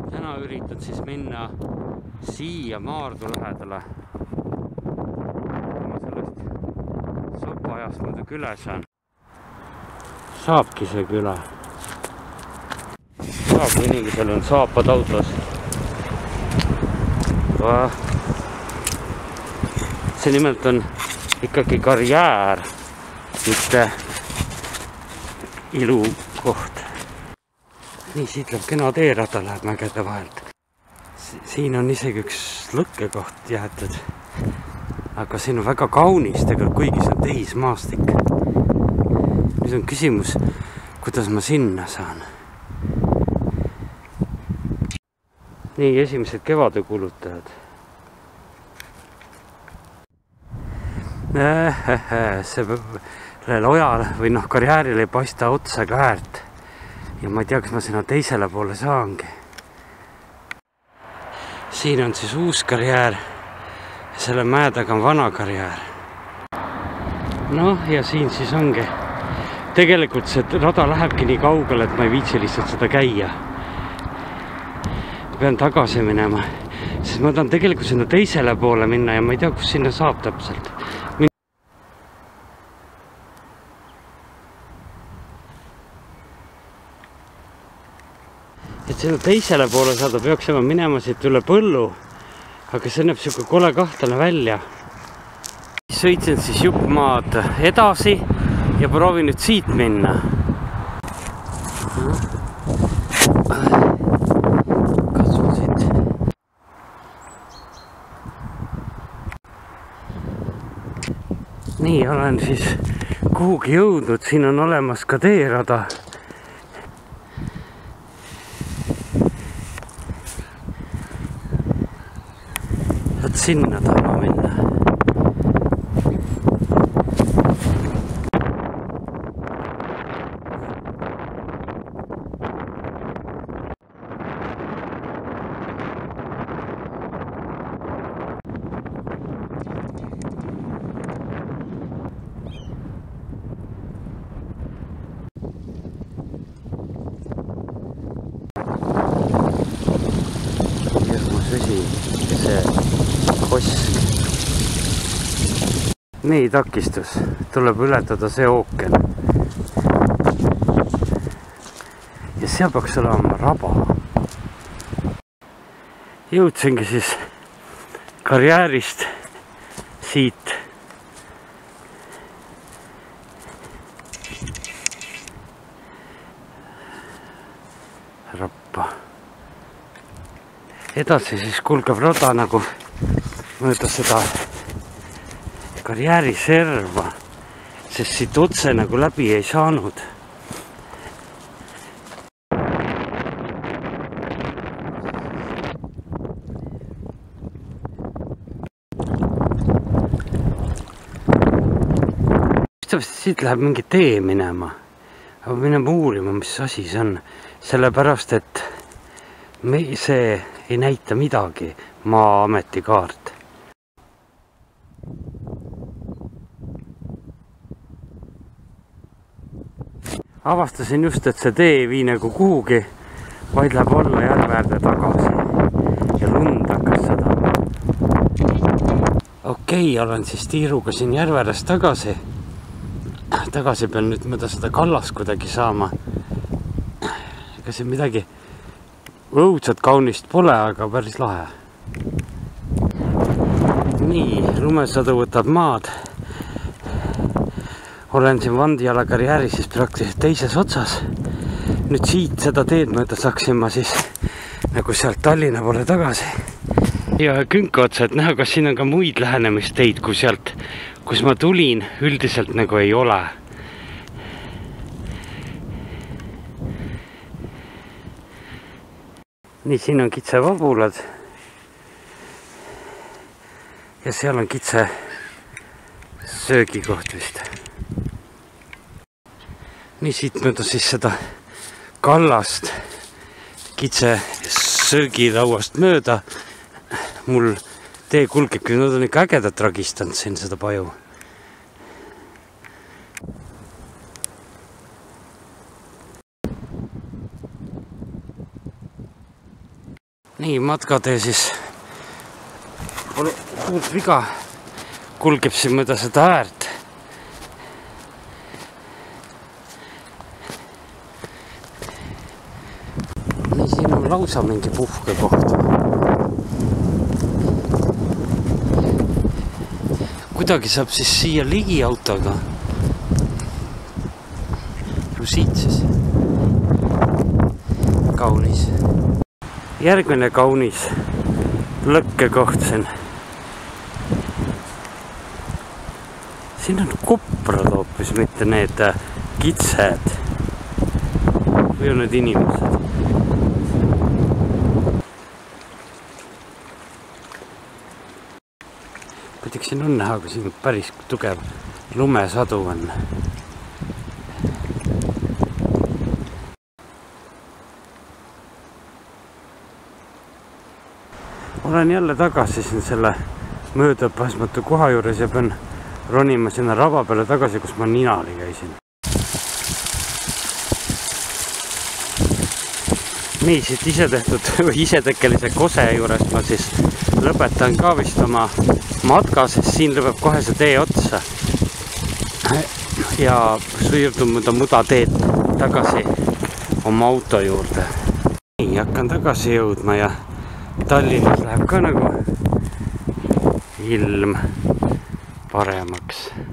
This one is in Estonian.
täna üritan siis minna siia Maardu lähedale. Ma sellest Sopaajast muidu küla saan. Saabki see küla. Saab, kui inimesel on saapad autos. See nimelt on ikkagi karjäär, mitte ilukoht. Nii, siit läheb kena teerada, läheb mägede vahelt. Siin on isegi üks lõkkekoht jäetud. Aga siin on väga kaunis tegelikult, kuigi see on tehismaastik. Nüüd on küsimus, kuidas ma sinna saan. Nii, esimesed kevade kulutajad. Sellele ojale või karjäärile ei paista otsa ka äärt. Ja ma ei tea, kas ma sinna teisele poole saangi. Siin on siis uus karjäär. Selle mäe taga on vana karjäär. Ja siin siis ongi. Tegelikult see rada lähebki nii kaugele, et ma ei viitsi lihtsalt seda käia. Pean tagasi minema, sest ma tahan tegelikult sinna teisele poole minna ja ma ei tea, kus sinna saab täpselt. Et sinna teisele poole saada peaks ma minema siit üle põllu, aga see näeb siuke kole kahtlane välja. Sõitsin siis jupp maad edasi ja proovin nüüd siit minna. Nii, olen siis kuhugi jõudnud, siin on olemas ka teerada. Et sinna taha minna. Ja see kosk. Nii, takistus. Tuleb ületada see ooken. Ja seal peaks olema raba. Jõudsingi siis karjäärist siit. Rappa. Edasi siis kulgeb rada nagu mööda seda karjääriserva, sest siit otse nagu läbi ei saanud. Siit läheb mingi tee minema, aga minema uurima, mis asi see on, sellepärast, et see ei näita midagi, Maa-ameti kaart. Avastasin just, et see tee ei vii nagu kuhugi, vaid läheb alla järveäärde tagasi ja lund hakkas sadama. Okei, olen siis tiiruga siin järveäärest tagasi. Tagasi pean nüüd mööda seda kallast kuidagi saama. Ega siin midagi õudselt kaunist pole, aga päris lahe. Nii, lumesadu võtab maad. Olen siin Vandjala karjääris siis praktiliselt teises otsas. Nüüd siit seda teed mööda saaksin ma siis nagu sealt Tallinna poole tagasi. Ja künka otsa, et näha, kas siin on ka muid lähenemisteid, kui sealt, kus ma tulin, üldiselt nagu ei ole. Nii, siin on kitse vabulad ja seal on kitse söögikoht vist. Nii, siit mööda siis seda kallast kitse söögilauast mööda. Mul tee kulgebki, nad on ikka ägedat ragistanud siin seda paju. nii, matkatee siis pole suurt viga. Kulgeb siin mööda seda äärt. Nii, siin on lausa mingi puhkekoht. Kuidagi saab siis siia ligi autoga. Siit siis. Kaunis. Järgmine kaunis lõkkekoht siin. Siin on koprad hoopis, mitte need kitsed. Või on need inimesed. Muidugi siin on näha, kui siin päris tugev lumesadu on. Olen jälle tagasi siin selle möödapääsmatu koha juures ja pean ronima sinna rava peale tagasi, kus ma ninali käisin. Nii, siit isetekkelise kose juures ma siis lõpetan ka vist oma matka, sest siin lõpeb kohe see tee otsa. Ja suirdun mööda muda teed tagasi oma auto juurde. Nii, hakkan tagasi jõudma ja Tallinnas läheb ka nagu ilm paremaks.